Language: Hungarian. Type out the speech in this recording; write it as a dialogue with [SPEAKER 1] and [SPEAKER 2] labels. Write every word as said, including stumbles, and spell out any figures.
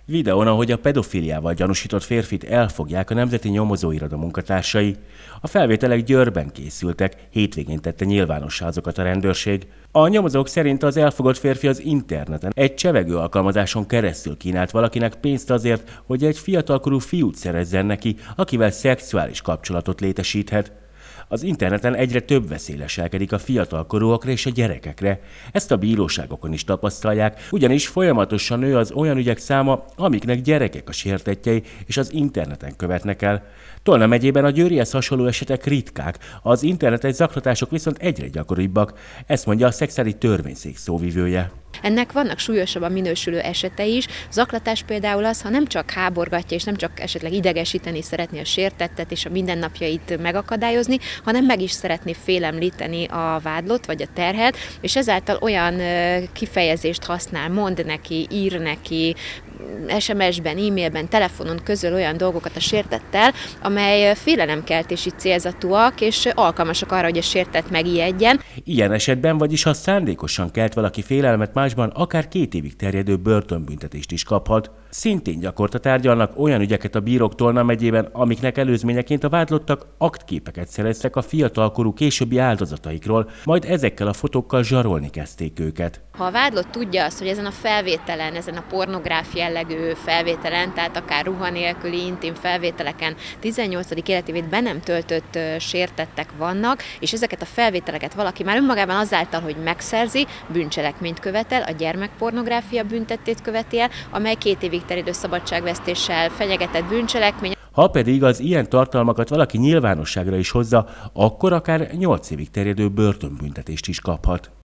[SPEAKER 1] Videón, ahogy a pedofiliával gyanúsított férfit elfogják a Nemzeti Nyomozóiroda munkatársai. A felvételek Győrben készültek, hétvégén tette nyilvánossá azokat a rendőrség. A nyomozók szerint az elfogott férfi az interneten egy csevegő alkalmazáson keresztül kínált valakinek pénzt azért, hogy egy fiatalkorú fiút szerezzen neki, akivel szexuális kapcsolatot létesíthet. Az interneten egyre több veszély leselkedik a fiatalkorúakra és a gyerekekre. Ezt a bíróságokon is tapasztalják, ugyanis folyamatosan nő az olyan ügyek száma, amiknek gyerekek a sértettjei és az interneten követnek el. Tolna megyében a Győrihez hasonló esetek ritkák, az internetes zaklatások viszont egyre gyakoribbak, ezt mondja a szexuális törvényszék szóvivője.
[SPEAKER 2] Ennek vannak súlyosabban minősülő esetei is. Zaklatás például az, ha nem csak háborgatja, és nem csak esetleg idegesíteni szeretné a sértettet és a mindennapjait megakadályozni, hanem meg is szeretné félemlíteni a vádlott vagy a terhelt, és ezáltal olyan kifejezést használ, mond neki, ír neki, es em es-ben, e-mailben, telefonon közöl olyan dolgokat a sértettel, amely félelemkeltési célzatúak, és alkalmasak arra, hogy a sértett megijedjen.
[SPEAKER 1] Ilyen esetben, vagyis ha szándékosan kelt valaki félelmet másban, akár két évig terjedő börtönbüntetést is kaphat. Szintén gyakorta tárgyalnak olyan ügyeket a bírók Tolna megyében, amiknek előzményeként a vádlottak aktképeket szereztek a fiatalkorú későbbi áldozataikról, majd ezekkel a fotókkal zsarolni kezdték őket.
[SPEAKER 2] Ha a vádlott tudja azt, hogy ezen a felvételen, ezen a pornográf jellegű felvételen, tehát akár ruha nélküli intim felvételeken tizennyolcadik életévét be nem töltött sértettek vannak, és ezeket a felvételeket valaki már önmagában azáltal, hogy megszerzi, bűncselekményt követel, a gyermekpornográfia büntettét követi el, amely két évig terjedő szabadságvesztéssel fenyegetett bűncselekmény.
[SPEAKER 1] Ha pedig az ilyen tartalmakat valaki nyilvánosságra is hozza, akkor akár nyolc évig terjedő börtönbüntetést is kaphat.